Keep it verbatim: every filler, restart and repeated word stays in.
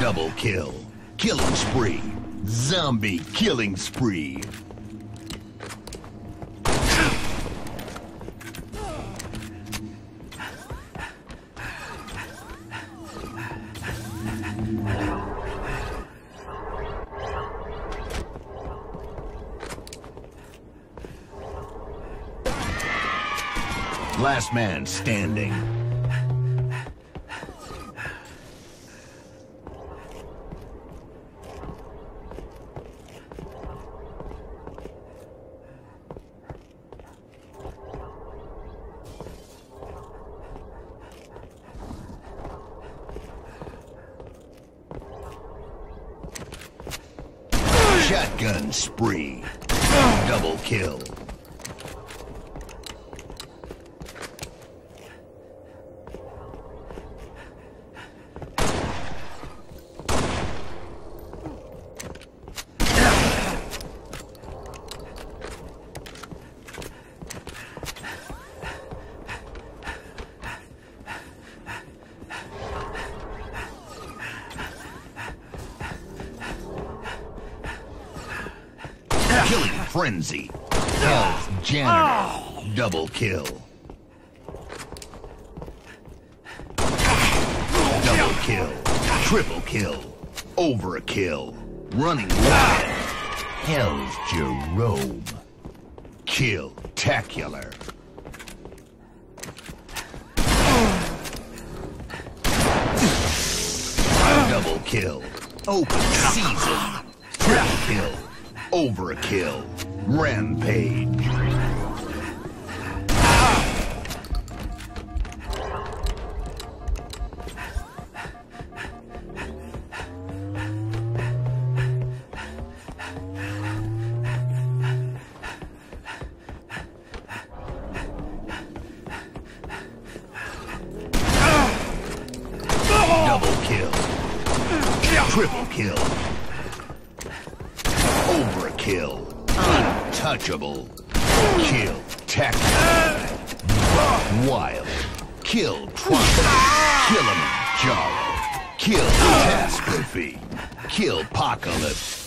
Double kill. Killing spree. Zombie killing spree. Last man standing. Shotgun spree. Double kill. Killing frenzy. Hell's janitor. Double kill. Double kill. Triple kill. Overkill. Running wild. Hell's Jerome. Kill-tacular. Double kill. Open season. Triple kill. Overkill. Rampage. Double kill. Triple kill. Overkill. Untouchable. Kill. Tacular. Wild. Kill. Trump. Killionaire. Kill. Catastrophe. Kill. Apocalypse.